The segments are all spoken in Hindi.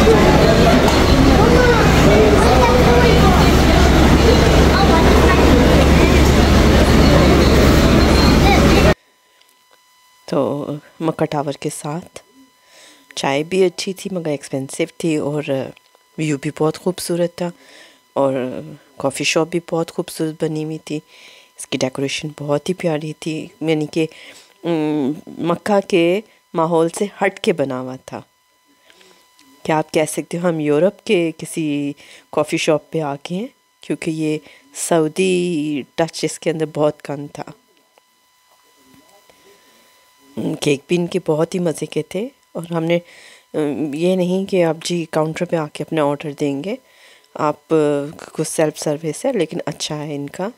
तो मक्का टावर के साथ चाय भी अच्छी थी मगर एक्सपेंसिव थी, और व्यू भी बहुत खूबसूरत था, और कॉफ़ी शॉप भी बहुत खूबसूरत बनी हुई थी। इसकी डेकोरेशन बहुत ही प्यारी थी, यानी कि मक्का के माहौल से हट के बना हुआ था। क्या आप कह सकते हो हम यूरोप के किसी कॉफ़ी शॉप पे आ गए हैं, क्योंकि ये सऊदी टच इसके अंदर बहुत कम था। केक भी इनके बहुत ही मज़े के थे, और हमने ये नहीं कि आप जी काउंटर पे आके अपना ऑर्डर देंगे, आप कुछ सेल्फ सर्विस है, लेकिन अच्छा है इनका।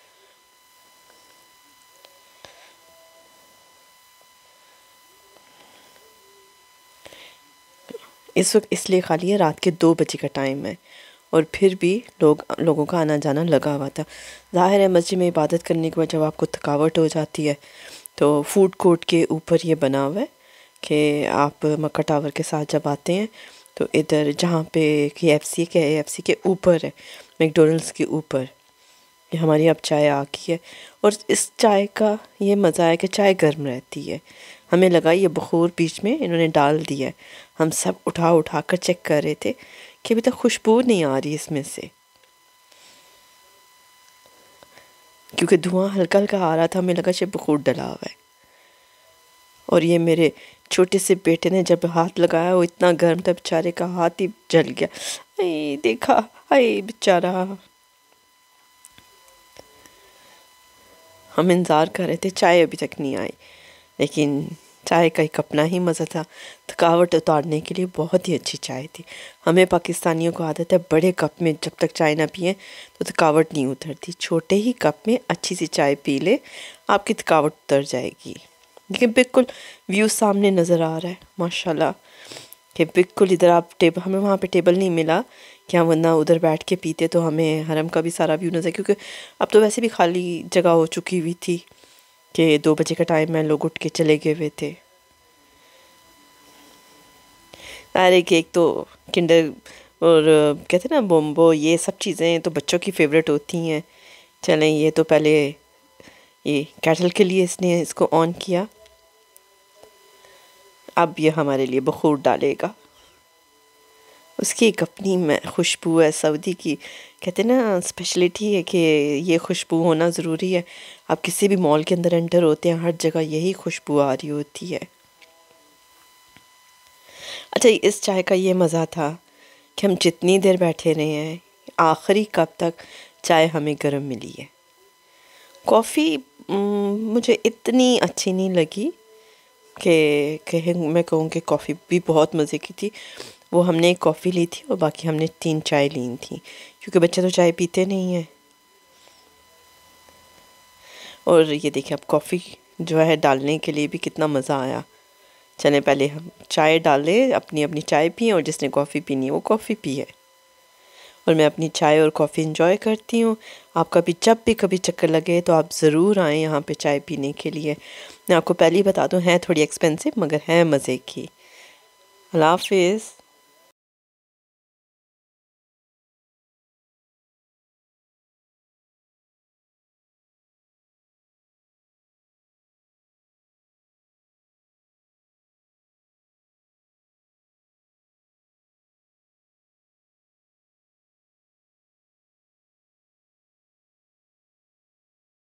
इस वक्त इसलिए खाली है, रात के 2 बजे का टाइम है, और फिर भी लोगों का आना जाना लगा हुआ था। ज़ाहिर है मस्जिद में इबादत करने के बाद जब आपको थकावट हो जाती है तो फूड कोर्ट के ऊपर ये बना हुआ है कि आप मक्का टावर के साथ जब आते हैं तो इधर जहाँ पे KFC के ऊपर है, मैकडॉनल्ड्स के ऊपर, ये हमारी अब चाय आ गई है। और इस चाय का ये मज़ा है कि चाय गर्म रहती है। हमें लगा ये बखूर बीच में इन्होंने डाल दिया है, हम सब उठा कर चेक कर रहे थे कि अभी तक खुशबू नहीं आ रही इसमें से, क्योंकि धुआं हल्का हल्का आ रहा था, हमें लगा शायद बखूर डला हुआ है। और ये मेरे छोटे से बेटे ने जब हाथ लगाया वो इतना गर्म था, बेचारे का हाथ ही जल गया। अरे देखा, अरे बेचारा। हम इंतज़ार कर रहे थे, चाय अभी तक नहीं आई, लेकिन चाय का एक अपना ही मज़ा था। थकावट उतारने के लिए बहुत ही अच्छी चाय थी। हमें पाकिस्तानियों को आदत है बड़े कप में जब तक चाय ना पिए तो थकावट नहीं उतरती। छोटे ही कप में अच्छी सी चाय पी ले, आपकी थकावट उतर जाएगी। लेकिन बिल्कुल व्यू सामने नज़र आ रहा है माशाल्लाह, कि बिल्कुल इधर आप टेबल, हमें वहाँ पे टेबल नहीं मिला कि हम वरना उधर बैठ के पीते तो हमें हरम का भी सारा व्यू नज़र, क्योंकि अब तो वैसे भी खाली जगह हो चुकी हुई थी कि 2 बजे का टाइम है, लोग उठ के चले गए हुए थे। अरे केक तो किंडर और कहते हैं ना बोम्बो, ये सब चीज़ें तो बच्चों की फेवरेट होती हैं। चलें, ये तो पहले ये कैटल के लिए इसने इसको ऑन किया, अब ये हमारे लिए बखूर डालेगा। उसकी एक अपनी में खुशबू है सऊदी की, कहते हैं ना स्पेशलिटी है कि ये खुशबू होना ज़रूरी है। आप किसी भी मॉल के अंदर एंटर होते हैं, हर जगह यही खुशबू आ रही होती है। अच्छा, इस चाय का ये मज़ा था कि हम जितनी देर बैठे रहे हैं, आखिरी कप तक चाय हमें गर्म मिली है। कॉफ़ी मुझे इतनी अच्छी नहीं लगी कि मैं कहूँ कि कॉफ़ी भी बहुत मज़े की थी। वो हमने एक कॉफ़ी ली थी और बाकी हमने 3 चाय ली थी, क्योंकि बच्चे तो चाय पीते नहीं हैं। और ये देखिए अब कॉफ़ी जो है डालने के लिए भी कितना मज़ा आया। चलें पहले हम चाय डालें, अपनी अपनी चाय पिए, और जिसने कॉफ़ी पीनी है वो कॉफ़ी पिए। और मैं अपनी चाय और कॉफ़ी इंजॉय करती हूँ। आपका भी जब भी कभी चक्कर लगे तो आप ज़रूर आएँ यहाँ पे चाय पीने के लिए। मैं आपको पहले ही बता दूँ, है थोड़ी एक्सपेंसिव मगर है मज़े की। अल्लाह हाफ़िज़।